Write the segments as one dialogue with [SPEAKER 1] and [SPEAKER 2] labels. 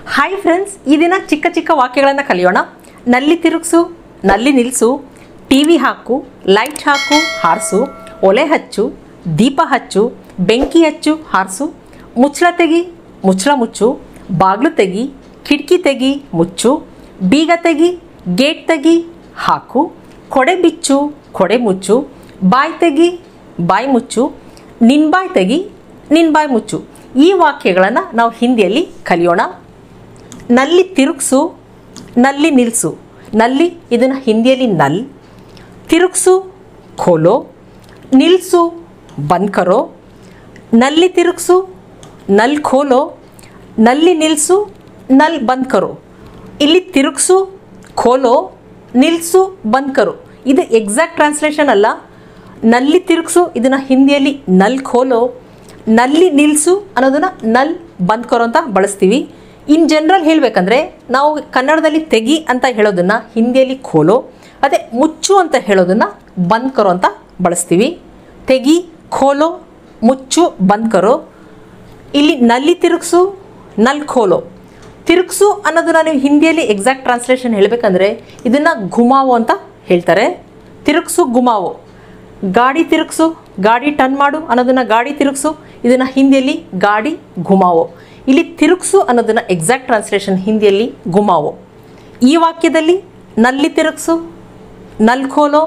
[SPEAKER 1] Hi friends, ಈ ದಿನ ಚಿಕ್ಕ ಚಿಕ್ಕ ವಾಕ್ಯಗಳನ್ನು ಕಲಿಯೋಣ. ನಲ್ಲಿ ತಿರುಗಿಸು, ನಲ್ಲಿ ನಿಲ್ಲಿಸು, ಟಿವಿ ಹಾಕು, ಲೈಟ್ ಹಾಕು, ಹಾರಿಸು, ಒಲೆ ಹಚ್ಚು, ದೀಪ ಹಚ್ಚು, ಬೆಂಕಿ ಹಚ್ಚು, ಹಾರಿಸು, ಮುಚ್ಚಳ ತೆಗಿ, ಮುಚ್ಚಳ ಮುಚ್ಚು, ಬಾಗಿಲು ತೆಗಿ, ಕಿಟಕಿ ತೆಗಿ, ಮುಚ್ಚು, ಬೀಗ ತೆಗಿ, ಗೇಟ್ ತೆಗಿ, ಹಾಕು, ಕೊಡೆ ಬಿಚ್ಚು, ಕೊಡೆ ಮುಚ್ಚು, ಬಾಯಿ ತೆಗಿ, ಬಾಯಿ ಮುಚ್ಚು, ನಿನ್ನ ಬಾಯಿ ತೆಗಿ, ನಿನ್ನ ಬಾಯಿ ಮುಚ್ಚು. ಈ ವಾಕ್ಯಗಳನ್ನು ನಾವು ಹಿಂದಿಯಲ್ಲಿ ಕಲಿಯೋಣ. ನಲ್ಲಿ ತಿರುಗಿಸು, ನಲ್ಲಿ ನಿಲ್ಲಿಸು. ನಲ್ಲಿ ಇದನ್ನು ಹಿಂದಿಯಲ್ಲಿ ನಲ್, ತಿರುಗಿಸು ಖೋಲೋ, ನಿಲ್ಲಿಸು ಬಂದ್ ಕರೋ, ನಲ್ಲಿ ತಿರುಗಿಸು ನಲ್ ಖೋಲೋ, ನಲ್ಲಿ ನಿಲ್ಲಿಸು ನಲ್ ಬಂದ್ ಕರೋ. ಇಲ್ಲಿ ತಿರುಗಿಸು, ಖೋಲೋ, ನಿಲ್ಲಿಸು, ಬಂದ್ ಕರೋ ಇದು ಎಕ್ಸಾಕ್ಟ್ ಟ್ರಾನ್ಸ್ಲೇಷನ್ ಅಲ್ಲ. ನಲ್ಲಿ ತಿರುಗಿಸು ಇದನ್ನು ಹಿಂದಿಯಲ್ಲಿ ನಲ್ ಖೋಲೋ, ನಲ್ಲಿ ನಿಲ್ಲಿಸು ಅನ್ನೋದನ್ನು ನಲ್ ಬಂದ್ ಕರೋ ಅಂತ ಬಳಸ್ತೀವಿ. ಇನ್ ಜನರಲ್ ಹೇಳಬೇಕಂದ್ರೆ ನಾವು ಕನ್ನಡದಲ್ಲಿ ತೆಗಿ ಅಂತ ಹೇಳೋದನ್ನು ಹಿಂದಿಯಲ್ಲಿ ಖೋಲೋ, ಅದೇ ಮುಚ್ಚು ಅಂತ ಹೇಳೋದನ್ನು ಬಂದ್ ಕರೋ ಅಂತ ಬಳಸ್ತೀವಿ. ತೆಗಿ, ಖೋಲೋ, ಮುಚ್ಚು, ಬಂದ್ ಕರೋ. ಇಲ್ಲಿ ನಲ್ಲಿ ತಿರುಗಿಸು, ನಲ್ ಖೋಲೋ. ತಿರುಗಿಸು ಅನ್ನೋದನ್ನು ನೀವು ಹಿಂದಿಯಲ್ಲಿ ಎಕ್ಸಾಕ್ಟ್ ಟ್ರಾನ್ಸ್ಲೇಷನ್ ಹೇಳಬೇಕಂದ್ರೆ ಇದನ್ನು ಘುಮಾವೋ ಅಂತ ಹೇಳ್ತಾರೆ. ತಿರುಗಿಸು, ಘುಮಾವೋ. ಗಾಡಿ ತಿರುಗಿಸು, ಗಾಡಿ ಟರ್ನ್ ಮಾಡು ಅನ್ನೋದನ್ನು ಗಾಡಿ ತಿರುಗಿಸು, ಇದನ್ನು ಹಿಂದಿಯಲ್ಲಿ ಗಾಡಿ ಘುಮಾವೋ. ಇಲ್ಲಿ ತಿರುಗಿಸು ಅನ್ನೋದನ್ನು ಎಕ್ಸಾಕ್ಟ್ ಟ್ರಾನ್ಸ್ಲೇಷನ್ ಹಿಂದಿಯಲ್ಲಿ ಘುಮಾವೋ. ಈ ವಾಕ್ಯದಲ್ಲಿ ನಲ್ಲಿ ತಿರುಗಿಸು, ನಲ್ ಖೋಲೋ,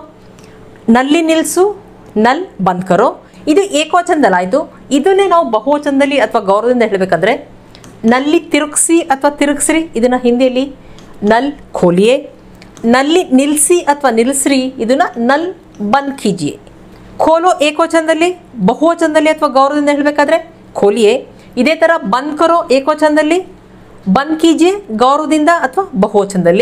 [SPEAKER 1] ನಲ್ಲಿ ನಿಲ್ಲಿಸು, ನಲ್ ಬಂದ್ ಕರೋ ಇದು ಏಕವಚನದಲ್ಲಾಯಿತು. ಇದನ್ನೇ ನಾವು ಬಹುವಚನದಲ್ಲಿ ಅಥವಾ ಗೌರವದಿಂದ ಹೇಳಬೇಕಂದ್ರೆ ನಲ್ಲಿ ತಿರುಗಿಸಿ ಅಥವಾ ತಿರುಗಿಸ್ರಿ ಇದನ್ನು ಹಿಂದಿಯಲ್ಲಿ ನಲ್ ಖೋಲಿಯೇ, ನಲ್ಲಿ ನಿಲ್ಲಿಸಿ ಅಥವಾ ನಿಲ್ಲಿಸ್ರಿ ಇದನ್ನು ನಲ್ ಬಂದ್ ಕೀಜಿಯೇ. ಖೋಲೋ ಏಕವಚನದಲ್ಲಿ, ಬಹುವಚನದಲ್ಲಿ ಅಥವಾ ಗೌರವದಿಂದ ಹೇಳಬೇಕಾದ್ರೆ ಖೋಲಿಯೇ. ಇದೇ ಥರ ಬಂದ್ ಕರೋ ಏಕವಚನದಲ್ಲಿ, ಬಂದ್ ಕೀಜಿಯೇ ಗೌರವದಿಂದ ಅಥವಾ ಬಹುವಚನದಲ್ಲಿ.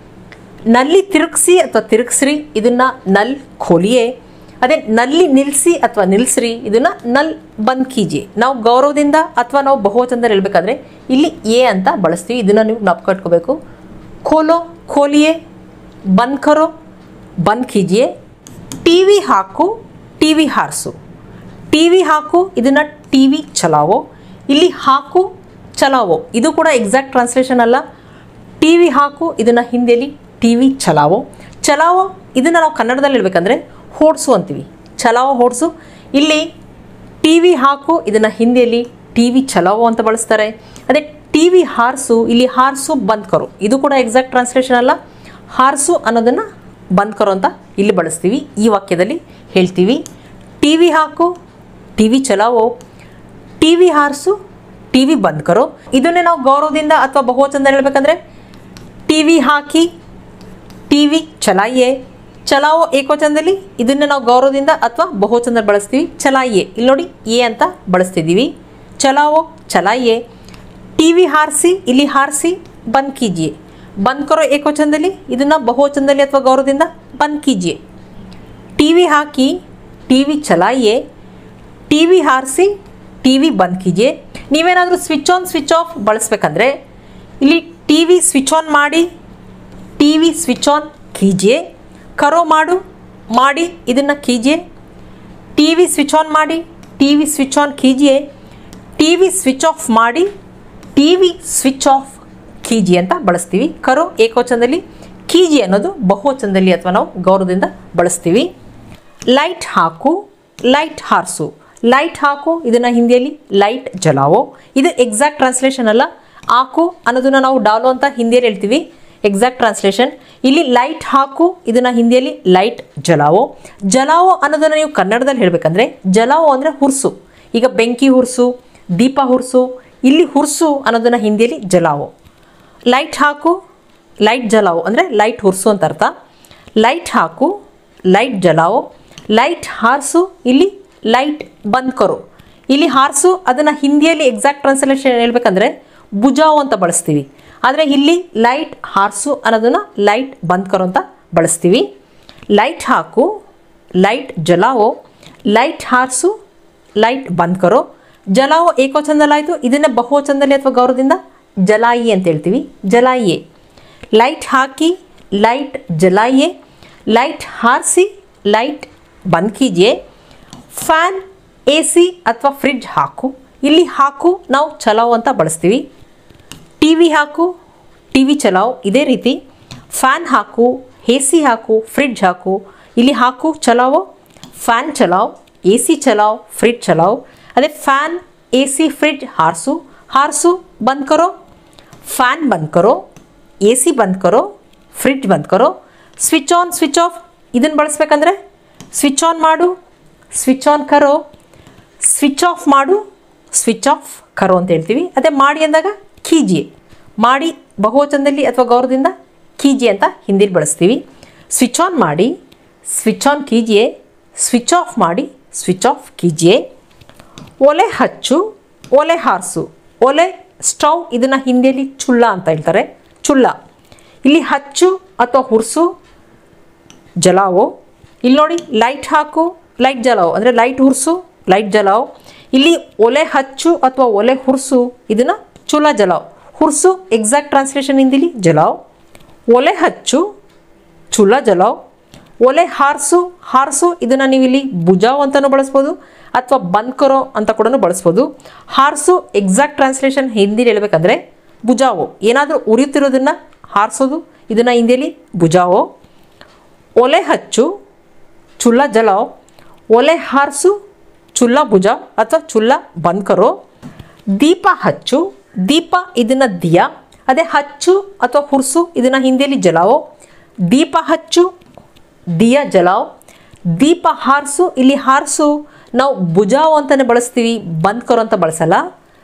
[SPEAKER 1] ನಲ್ಲಿ ತಿರುಗಿಸಿ ಅಥವಾ ತಿರುಗಿಸ್ರಿ ಇದನ್ನು ನಲ್ ಖೋಲಿಯೇ. ಅದೇ ನಲ್ಲಿ ನಿಲ್ಲಿಸಿ ಅಥವಾ ನಿಲ್ಲಿಸ್ರಿ ಇದನ್ನು ನಲ್ ಬಂದ್ ಕೀಜಿಯೇ. ನಾವು ಗೌರವದಿಂದ ಅಥವಾ ನಾವು ಬಹುವಚನದಲ್ಲಿ ಹೇಳಬೇಕಾದ್ರೆ ಇಲ್ಲಿ ಎ ಅಂತ ಬಳಸ್ತೀವಿ. ಇದನ್ನು ನೀವು ಜ್ಞಾಪಕ ಇಟ್ಕೋಬೇಕು. ಖೋಲೋ, ಖೋಲಿಯೇ, ಬಂದ್ ಕರೋ, ಬಂದ್ ಕೀಜಿಯೇ. ಟಿವಿ ಹಾಕು, ಟಿವಿ ಹಾರಿಸು. ಟಿವಿ ಹಾಕು ಇದನ್ನು ಟಿವಿ ಚಲಾವೋ. ಇಲ್ಲಿ ಹಾಕು, ಚಲಾವೋ ಇದು ಕೂಡ ಎಕ್ಸಾಕ್ಟ್ ಟ್ರಾನ್ಸ್ಲೇಷನ್ ಅಲ್ಲ. ಟಿವಿ ಹಾಕು ಇದನ್ನು ಹಿಂದಿಯಲ್ಲಿ ಟಿವಿ ಚಲಾವೋ. ಚಲಾವೋ ಇದನ್ನು ನಾವು ಕನ್ನಡದಲ್ಲಿ ಹೇಳಬೇಕಂದ್ರೆ ಓಡಿಸು ಅಂತೀವಿ. ಚಲಾವೋ, ಓಡಿಸು. ಇಲ್ಲಿ ಟಿವಿ ಹಾಕು ಇದನ್ನು ಹಿಂದಿಯಲ್ಲಿ ಟಿವಿ ಚಲಾವೋ ಅಂತ ಬಳಸ್ತಾರೆ. ಅದೇ ಟಿವಿ ಹಾರಿಸು, ಇಲ್ಲಿ ಹಾರಿಸು ಬಂದ್ ಕರೋ ಇದು ಕೂಡ ಎಕ್ಸಾಕ್ಟ್ ಟ್ರಾನ್ಸ್ಲೇಷನ್ ಅಲ್ಲ. ಹಾರಿಸು ಅನ್ನೋದನ್ನು ಬಂದ್ ಕರೋ ಅಂತ ಇಲ್ಲಿ ಬಳಸ್ತೀವಿ. ಈ ವಾಕ್ಯದಲ್ಲಿ ಹೇಳ್ತೀವಿ. ಟಿವಿ ಹಾಕು, ಟಿವಿ ಚಲಾವೋ, ಟಿವಿ ಹಾರಿಸು, ಟಿವಿ ಬಂದ್ ಕರೋ. ಇದನ್ನೇ ನಾವು ಗೌರವದಿಂದ ಅಥವಾ ಬಹುವಚನದಲ್ಲಿ ಹೇಳಬೇಕಂದ್ರೆ ಟಿವಿ ಹಾಕಿ, ಟಿವಿ ಚಲಾಯಿಯೇ. ಚಲಾವೋ ಏಕವಚನದಲ್ಲಿ, ಇದನ್ನೇ ನಾವು ಗೌರವದಿಂದ ಅಥವಾ ಬಹುವಚನದಲ್ಲಿ ಬಳಸ್ತೀವಿ. ಚಲಾಯಿಯೇ ಇಲ್ಲಿ ನೋಡಿ ಎ ಅಂತ ಬಳಸ್ತಿದ್ದೀವಿ. ಚಲಾವೋ, ಚಲಾಯಿಯೇ. ಟಿವಿ ಹಾರಿಸಿ, ಇಲ್ಲಿ ಹಾರಿಸಿ ಬಂದ್ ಕೀಜಿಯೇ. ಬಂದ್ ಕರೋ ಏಕವಚನದಲ್ಲಿ, ಇದನ್ನು ಬಹುವಚನದಲ್ಲಿ ಅಥವಾ ಗೌರವದಿಂದ ಬಂದ್ ಕೀಜಿಯೇ. ಟಿವಿ ಹಾಕಿ, ಟಿವಿ ಚಲಾಯಿಯೇ. ಟಿವಿ ಹಾರಿಸಿ, ಟಿವಿ ಬಂದ್ ಕೀಜಿಯೇ. ನೀವೇನಾದರೂ ಸ್ವಿಚ್ ಆನ್ ಸ್ವಿಚ್ ಆಫ್ ಬಳಸಬೇಕಂದ್ರೆ ಇಲ್ಲಿ ಟಿವಿ ಸ್ವಿಚ್ ಆನ್ ಮಾಡಿ, ಟಿವಿ ಸ್ವಿಚ್ ಆನ್ ಕೀಜಿಯೇ. ಕರೋ ಮಾಡು, ಮಾಡಿ ಇದನ್ನು ಕೀಜಿಯೇ. ಟಿವಿ ಸ್ವಿಚ್ ಆನ್ ಮಾಡಿ, ಟಿವಿ ಸ್ವಿಚ್ ಆನ್ ಕೀಜಿಯೇ. ಟಿವಿ ಸ್ವಿಚ್ ಆಫ್ ಮಾಡಿ, ಟಿವಿ ಸ್ವಿಚ್ ಆಫ್ ಕೀಜಿಯೇ ಅಂತ ಬಳಸ್ತೀವಿ. ಕರೋ ಏಕವಚನದಲ್ಲಿ, ಕೀಜಿ ಅನ್ನೋದು ಬಹುವಚನದಲ್ಲಿ ಅಥವಾ ನಾವು ಗೌರವದಿಂದ ಬಳಸ್ತೀವಿ. ಲೈಟ್ ಹಾಕು, ಲೈಟ್ ಹಾರಿಸು. ಲೈಟ್ ಹಾಕು ಇದನ್ನು ಹಿಂದಿಯಲ್ಲಿ ಲೈಟ್ ಜಲಾವೋ. ಇದು ಎಕ್ಸಾಕ್ಟ್ ಟ್ರಾನ್ಸ್ಲೇಷನ್ ಅಲ್ಲ. ಹಾಕು ಅನ್ನೋದನ್ನು ನಾವು ಡಾಲೋ ಅಂತ ಹಿಂದಿಯಲ್ಲಿ ಹೇಳ್ತೀವಿ. ಎಕ್ಸಾಕ್ಟ್ ಟ್ರಾನ್ಸ್ಲೇಷನ್ ಇಲ್ಲಿ ಲೈಟ್ ಹಾಕು ಇದನ್ನು ಹಿಂದಿಯಲ್ಲಿ ಲೈಟ್ ಜಲಾವೋ. ಜಲಾವೋ ಅನ್ನೋದನ್ನು ನೀವು ಕನ್ನಡದಲ್ಲಿ ಹೇಳಬೇಕಂದ್ರೆ ಜಲಾವೋ ಅಂದರೆ ಹುರ್ಸು. ಈಗ ಬೆಂಕಿ ಹುರ್ಸು, ದೀಪ ಹುರ್ಸು, ಇಲ್ಲಿ ಹುರ್ಸು ಅನ್ನೋದನ್ನು ಹಿಂದಿಯಲ್ಲಿ ಜಲಾವೋ. ಲೈಟ್ ಹಾಕು, ಲೈಟ್ ಜಲಾವೋ ಅಂದರೆ ಲೈಟ್ ಹುರ್ಸು ಅಂತ ಅರ್ಥ. ಲೈಟ್ ಹಾಕು, ಲೈಟ್ ಜಲಾವೋ. ಲೈಟ್ ಹಾರಿಸು, ಇಲ್ಲಿ ಲೈಟ್ ಬಂದ್ ಕರೋ. ಇಲ್ಲಿ ಹಾರಿಸು ಅದನ್ನು ಹಿಂದಿಯಲ್ಲಿ ಎಕ್ಸಾಕ್ಟ್ ಟ್ರಾನ್ಸ್ಲೇಷನ್ ಹೇಳ್ಬೇಕಂದ್ರೆ ಬುಜಾವೋ ಅಂತ ಬಳಸ್ತೀವಿ. ಆದರೆ ಇಲ್ಲಿ ಲೈಟ್ ಹಾರಿಸು ಅನ್ನೋದನ್ನು ಲೈಟ್ ಬಂದ್ ಕರೋ ಅಂತ ಬಳಸ್ತೀವಿ. ಲೈಟ್ ಹಾಕು, ಲೈಟ್ ಜಲಾವೋ. ಲೈಟ್ ಹಾರಿಸು, ಲೈಟ್ ಬಂದ್ ಕರೋ. ಜಲಾವೋ ಏಕವಚನದಲ್ಲಾಯಿತು. ಇದನ್ನೇ ಬಹುವಚನದಲ್ಲಿ ಅಥವಾ ಗೌರವದಿಂದ ಜಲಾಯಿ ಅಂತ ಹೇಳ್ತೀವಿ. ಜಲಾಯಿಯೇ. ಲೈಟ್ ಹಾಕಿ, ಲೈಟ್ ಜಲಾಯಿಯೇ. ಲೈಟ್ ಹಾರಿಸಿ, ಲೈಟ್ ಬಂದ್ ಕೀಜಿಯೇ. ಫ್ಯಾನ್, ಎ ಸಿ ಅಥವಾ ಫ್ರಿಡ್ಜ್ ಹಾಕು. ಇಲ್ಲಿ ಹಾಕು ನಾವು ಚಲಾವೋ ಅಂತ ಬಳಸ್ತೀವಿ. ಟಿ ವಿ ಹಾಕು, ಟಿ ವಿ ಚಲಾವ್. ಇದೇ ರೀತಿ ಫ್ಯಾನ್ ಹಾಕು, ಎ ಸಿ ಹಾಕು, ಫ್ರಿಡ್ಜ್ ಹಾಕು. ಇಲ್ಲಿ ಹಾಕು ಚಲಾವೋ, ಫ್ಯಾನ್ ಚಲಾವ್, ಎ ಸಿ ಚಲಾವ್, ಫ್ರಿಡ್ಜ್ ಚಲಾವ್. ಅದೇ ಫ್ಯಾನ್, ಎ ಸಿ, ಫ್ರಿಡ್ಜ್ ಹಾರಿಸು, ಹಾರಿಸು, ಬಂದ್ ಕರೋ, ಫ್ಯಾನ್ ಬಂದ್ ಕರೋ, ಎ ಸಿ ಬಂದ್ ಕರೋ, ಫ್ರಿಡ್ಜ್ ಬಂದ್ ಕರೋ. Switch on, switch off. ಇದನ್ನು ಬಳಸ್ಬೇಕಂದ್ರೆ ಸ್ವಿಚ್ ಆನ್ ಮಾಡು, ಸ್ವಿಚ್ ಆನ್ ಕರೋ, ಸ್ವಿಚ್ ಆಫ್ ಮಾಡು, ಸ್ವಿಚ್ ಆಫ್ ಕರೋ ಅಂತ ಹೇಳ್ತೀವಿ. ಅದೇ ಮಾಡಿ ಅಂದಾಗ ಕೀಜಿಯೆ. ಮಾಡಿ ಬಹುವಚನದಲ್ಲಿ ಅಥವಾ ಗೌರವದಿಂದ ಕೀಜಿಯೆ ಅಂತ ಹಿಂದಿಲಿ ಬಳಸ್ತೀವಿ. ಸ್ವಿಚ್ ಆನ್ ಮಾಡಿ, ಸ್ವಿಚ್ ಆನ್ ಕೀಜಿಯೆ, ಸ್ವಿಚ್ ಆಫ್ ಮಾಡಿ, ಸ್ವಿಚ್ ಆಫ್ ಕೀಜಿಯೆ. ಒಲೆ ಹಚ್ಚು, ಒಲೆ ಹಾರಿಸು. ಒಲೆ ಸ್ಟವ್, ಇದನ್ನು ಹಿಂದಿಯಲ್ಲಿ ಚುಲ್ಲ ಅಂತ ಹೇಳ್ತಾರೆ, ಚುಲ್ಲ. ಇಲ್ಲಿ ಹಚ್ಚು ಅಥವಾ ಹುರ್ಸು, ಜಲಾವೋ. ಇಲ್ಲಿ ನೋಡಿ ಲೈಟ್ ಹಾಕು, ಲೈಟ್ ಜಲಾವ್ ಅಂದರೆ ಲೈಟ್ ಹುರ್ಸು, ಲೈಟ್ ಜಲಾವ್. ಇಲ್ಲಿ ಒಲೆ ಹಚ್ಚು ಅಥವಾ ಒಲೆ ಹುರ್ಸು, ಇದನ್ನು ಚುಲ್ಲ ಜಲಾವ್. ಹುರ್ಸು ಎಕ್ಸಾಕ್ಟ್ ಟ್ರಾನ್ಸ್ಲೇಷನ್ ಹಿಂದಿಲಿ ಜಲಾವ್. ಒಲೆ ಹಚ್ಚು, ಚುಲ್ಲ ಜಲಾವ್. ಒಲೆ ಹಾರಿಸು, ಹಾರಿಸು, ಇದನ್ನು ನೀವು ಇಲ್ಲಿ ಬುಜಾವ್ ಅಂತಲೂ ಬಳಸ್ಬೋದು ಅಥವಾ ಬಂದ್ ಕರೋ ಅಂತ ಕೂಡ ಬಳಸ್ಬೋದು. ಹಾರಿಸು ಎಕ್ಸಾಕ್ಟ್ ಟ್ರಾನ್ಸ್ಲೇಷನ್ ಹಿಂದಿಲಿ ಹೇಳ್ಬೇಕಂದ್ರೆ ಬುಜಾವೋ. ಏನಾದರೂ ಉರಿಯುತ್ತಿರೋದನ್ನು ಹಾರಿಸೋದು, ಇದನ್ನು ಹಿಂದಿಲಿ ಬುಜಾವೋ. ಒಲೆ ಹಚ್ಚು, ಚುಲ್ಲ ಜಲಾವ್. ಒಲೆ ಹಾರಿಸು, ಚುಲ್ಲ ಬುಜಾವ್ ಅಥವಾ ಚುಲ್ಲ ಬಂದ್ ಕರೋ. ದೀಪ ಹಚ್ಚು, ದೀಪ ಇದನ್ನು ದಿಯಾ. ಅದೇ ಹಚ್ಚು ಅಥವಾ ಹುರ್ಸು, ಇದನ್ನು ಹಿಂದಿಯಲ್ಲಿ ಜಲಾವೋ. ದೀಪ ಹಚ್ಚು, ದಿಯಾ ಜಲಾವ್. ದೀಪ ಹಾರಿಸು, ಇಲ್ಲಿ ಹಾರಿಸು ನಾವು ಬುಜಾವ್ ಅಂತಲೇ ಬಳಸ್ತೀವಿ, ಬಂದ್ ಕರೋ ಅಂತ ಬಳಸಲ್ಲ.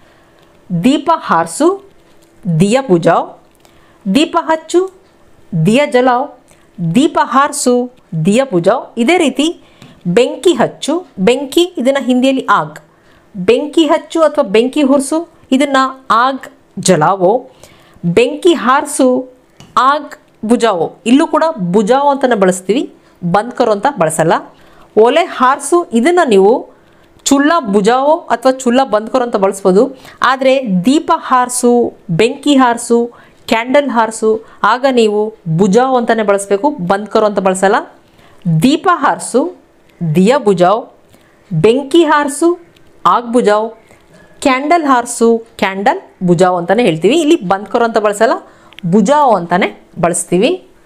[SPEAKER 1] ದೀಪ ಹಾರಿಸು, ದಿಯಾ ಬುಜಾವ್. ದೀಪ ಹಚ್ಚು, ದಿಯಾ ಜಲಾವ್. ದೀಪ ಹಾರಿಸು, ದಿಯಾ ಬುಜಾವ್. ಇದೇ ರೀತಿ ಬೆಂಕಿ ಹಚ್ಚು, ಬೆಂಕಿ ಇದನ್ನು ಹಿಂದಿಯಲ್ಲಿ ಆಗ್. ಬೆಂಕಿ ಹಚ್ಚು ಅಥವಾ ಬೆಂಕಿ ಹುರ್ಸು, ಇದನ್ನು ಆಗ್ ಜಲಾವೋ. ಬೆಂಕಿ ಹಾರಿಸು, ಆಗ್ ಬುಜಾವೋ. ಇಲ್ಲೂ ಕೂಡ ಬುಜಾವೋ ಅಂತಲೇ ಬಳಸ್ತೀವಿ, ಬಂದ್ ಕರೋ ಅಂತ ಬಳಸಲ್ಲ. ಒಲೆ ಹಾರಿಸು, ಇದನ್ನು ನೀವು ಚುಲ್ಲ ಬುಜಾವೋ ಅಥವಾ ಚುಲ್ಲ ಬಂದ್ ಕರೋ ಅಂತ ಬಳಸ್ಬೋದು. ಆದರೆ ದೀಪ ಹಾರಿಸು, ಬೆಂಕಿ ಹಾರಿಸು, ಕ್ಯಾಂಡಲ್ ಹಾರಿಸು, ಆಗ ನೀವು ಬುಜಾವ್ ಅಂತಲೇ ಬಳಸಬೇಕು, ಬಂದ್ ಕರೋ ಅಂತ ಬಳಸಲ್ಲ. ದೀಪ ಹಾರಿಸು, ದಿಯಾ ಬುಜಾವ್. ಬೆಂಕಿ ಹಾರಿಸು, ಆಗ್ ಬುಜಾವ್. ಕ್ಯಾಂಡಲ್ ಹಾರಿಸು, ಕ್ಯಾಂಡಲ್ ಬುಜಾವ್ ಅಂತಲೇ ಹೇಳ್ತೀವಿ. ಇಲ್ಲಿ ಬಂದ್ ಕರೋ ಅಂತ ಬಳಸಲ್ಲ, ಬುಜಾವ್ ಅಂತಲೇ ಬಳಸ್ತೀವಿ.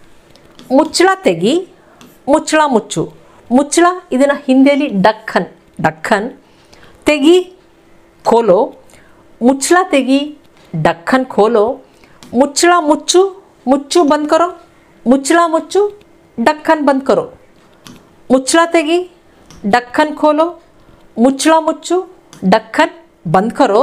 [SPEAKER 1] ಮುಚ್ಚಳ ತೆಗಿ, ಮುಚ್ಚಳ ಮುಚ್ಚು. ಮುಚ್ಚಳ ಇದನ್ನು ಹಿಂದಿಯಲ್ಲಿ ಡಕ್ಕನ್, ಡಕ್ಕನ್. ತೆಗಿ, ಖೋಲೋ. ಮುಚ್ಚಳ ತೆಗಿ, ಡಕ್ಕನ್ ಖೋಲೋ. ಮುಚ್ಚಳ ಮುಚ್ಚು, ಮುಚ್ಚು ಬಂದ್ ಕರೋ. ಮುಚ್ಚಳ ಮುಚ್ಚು, ಡಕ್ಕನ್ ಬಂದ್ ಕರೋ. ಮುಚ್ಚಳ ತೆಗಿ, ಡಕ್ಕನ್ ಖೋಲೋ. ಮುಚ್ಚಳ ಮುಚ್ಚು, ಡಕ್ಕನ್ ಬಂದ್ ಕರೋ.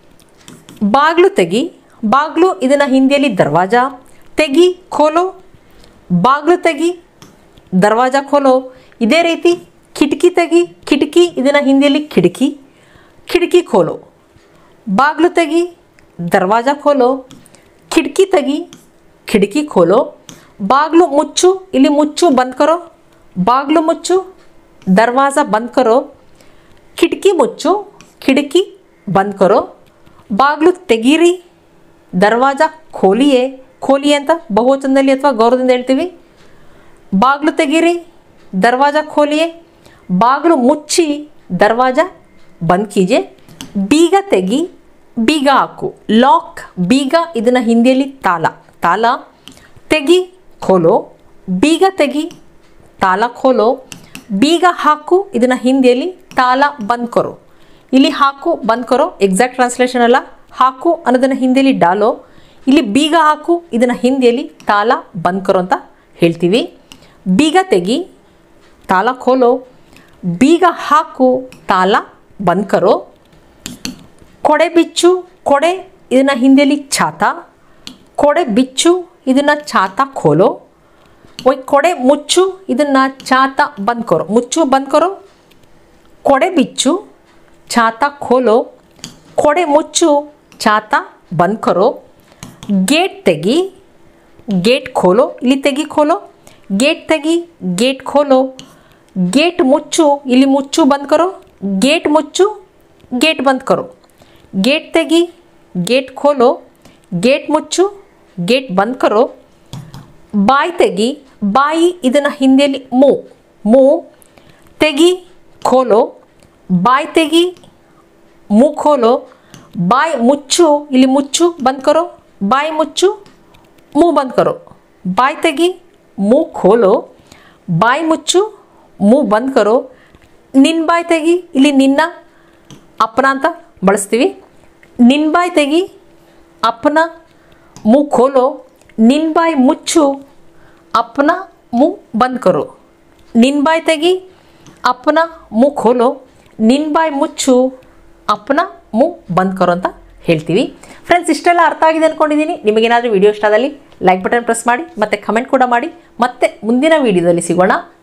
[SPEAKER 1] ಬಾಗ್ಲು ತೆಗಿ, ಬಾಗ್ಲು ಇದನ್ನು ಹಿಂದಿಯಲ್ಲಿ ದರ್ವಾಜ. ತೆಗಿ, ಖೋಲೋ. ಬಾಗ್ಲು ತೆಗಿ, ದರ್ವಾಜ ಖೋಲೋ. ಇದೇ ರೀತಿ ಕಿಟಕಿ ತೆಗಿ, ಕಿಟಕಿ ಇದನ್ನು ಹಿಂದಿಯಲ್ಲಿ ಕಿಟಕಿ, ಕಿಟಕಿ ಖೋಲೋ. ಬಾಗ್ಲು ತೆಗಿ, ದರ್ವಾಜ ಖೋಲೋ. खिड़की तगी, खिड़की खोलो. बाग्लू मुच्चू, इली मुच्चू बंद करो. बाग्लू मुच्चू, दरवाज़ा बंद करो. खिड़की मुच्चू, खिड़की बंद करो. बाग्लू तेगीरी, दरवाज़ा खोलिए. खोलिए ಅಂತ ಬಹುವಚನದಲ್ಲಿ ಅಥವಾ ಗೌರವದಿಂದ ಹೇಳ್ತೀವಿ. ಬಾಗ್ಲು ತೆಗೀರಿ, ದರ್ವಾಜಾ ಖೋಲಿಯೇ. ಬಾಗ್ಲು ಮುಚ್ಚಿ, ದರ್ವಾಜಾ ಬಂದ್ ಕೀಜಿಯೇ. ಬೀಗ ತೆಗಿ, ಬೀಗ ಹಾಕು. ಲಾಕ್, ಬೀಗ ಇದನ್ನು ಹಿಂದಿಯಲ್ಲಿ ತಾಲ, ತಾಲ. ತೆಗಿ, ಖೋಲೋ. ಬೀಗ ತೆಗಿ, ತಾಲ ಖೋಲೋ. ಬೀಗ ಹಾಕು, ಇದನ್ನು ಹಿಂದಿಯಲ್ಲಿ ತಾಲ ಬಂದ್ ಕರೋ. ಇಲ್ಲಿ ಹಾಕು ಬಂದ್ ಕರೋ ಎಕ್ಸಾಕ್ಟ್ ಟ್ರಾನ್ಸ್ಲೇಷನ್ ಅಲ್ಲ. ಹಾಕು ಅನ್ನೋದನ್ನು ಹಿಂದಿಯಲ್ಲಿ ಡಾಲೋ. ಇಲ್ಲಿ ಬೀಗ ಹಾಕು, ಇದನ್ನು ಹಿಂದಿಯಲ್ಲಿ ತಾಲ ಬಂದ್ ಕರೋ ಅಂತ ಹೇಳ್ತೀವಿ. ಬೀಗ ತೆಗಿ, ತಾಲ ಖೋಲೋ. ಬೀಗ ಹಾಕು, ತಾಲ ಬಂದ್ ಕರೋ. ಕೊಡೆ ಬಿಚ್ಚು, ಕೊಡೆ ಇದನ್ನು ಹಿಂದಿಯಲ್ಲಿ ಛಾತ. ಕೊಡೆ ಬಿಚ್ಚು, ಇದನ್ನು ಛಾತ ಖೋಲೋ. ಕೊಡೆ ಮುಚ್ಚು, ಇದನ್ನು ಛಾತ ಬಂದ್ ಕರೋ. ಮುಚ್ಚು ಬಂದ್ ಕರೋ. ಕೊಡೆ ಬಿಚ್ಚು, ಛಾತ ಖೋಲೋ. ಕೊಡೆ ಮುಚ್ಚು, ಛಾತ ಬಂದ್ ಕರೋ. ಗೇಟ್ ತೆಗಿ, ಗೇಟ್ ಖೋಲೋ. ಇಲ್ಲಿ ತೆಗಿ ಖೋಲೋ. ಗೇಟ್ ತೆಗಿ, ಗೇಟ್ ಖೋಲೋ. ಗೇಟ್ ಮುಚ್ಚು, ಇಲ್ಲಿ ಮುಚ್ಚು ಬಂದ್ ಕರೋ. ಗೇಟ್ ಮುಚ್ಚು, ಗೇಟ್ ಬಂದ್ ಕರೋ. ಗೇಟ್ ತೆಗಿ, ಗೇಟ್ ಖೋಲೋ. ಗೇಟ್ ಮುಚ್ಚು, ಗೇಟ್ ಬಂದ್ ಕರೋ. ಬಾಯಿ ತೆಗಿ, ಬಾಯಿ ಇದನ್ನು ಹಿಂದಿಯಲ್ಲಿ ಮೂ, ಮೂ. ತೆಗಿ, ಖೋಲೋ. ಬಾಯಿ ತೆಗಿ, ಮೂ ಖೋಲೋ. ಬಾಯಿ ಮುಚ್ಚು, ಇಲ್ಲಿ ಮುಚ್ಚು ಬಂದ್ ಕರೋ. ಬಾಯಿ ಮುಚ್ಚು, ಮೂಗು ಬಂದ್ ಕರೋ. ಬಾಯಿ ತೆಗಿ, ಮೂಗು ಖೋಲೋ. ಬಾಯಿ ಮುಚ್ಚು, ಮೂಗು ಬಂದ್ ಕರೋ. ನಿನ್ನ ಬಾಯಿ ತೆಗಿ, ಇಲ್ಲಿ ನಿನ್ನ ಅಪ್ಪನ ಅಂತ ಬಳಸ್ತೀವಿ. ನಿನ್ನ ಬಾಯಿ ತೆಗಿ, ಅಪ್ಪನ ಮೂಗು ಖೋಲೋ. ನಿನ್ನ ಬಾಯಿ ಮುಚ್ಚು, ಅಪ್ಪನ ಮೂಗು ಬಂದ್ ಕರೋ. ನಿನ್ನ ಬಾಯಿ ತೆಗಿ, ಅಪ್ಪನ ಮೂಗು ಖೋಲೋ. ನಿನ್ನ ಬಾಯಿ ಮುಚ್ಚು, ಅಪ್ಪನ ಮೂಗು ಬಂದ್ ಕರೋ ಅಂತ ಹೇಳ್ತೀವಿ. ಫ್ರೆಂಡ್ಸ್, ಇಷ್ಟೆಲ್ಲ ಅರ್ಥ ಆಗಿದೆ ಅಂದ್ಕೊಂಡಿದ್ದೀನಿ. ನಿಮಗೇನಾದರೂ ವಿಡಿಯೋ ಇಷ್ಟ ಆದಲ್ಲಿ ಲೈಕ್ ಬಟನ್ ಪ್ರೆಸ್ ಮಾಡಿ, ಮತ್ತು ಕಮೆಂಟ್ ಕೂಡ ಮಾಡಿ. ಮತ್ತೆ ಮುಂದಿನ ವಿಡಿಯೋದಲ್ಲಿ ಸಿಗೋಣ.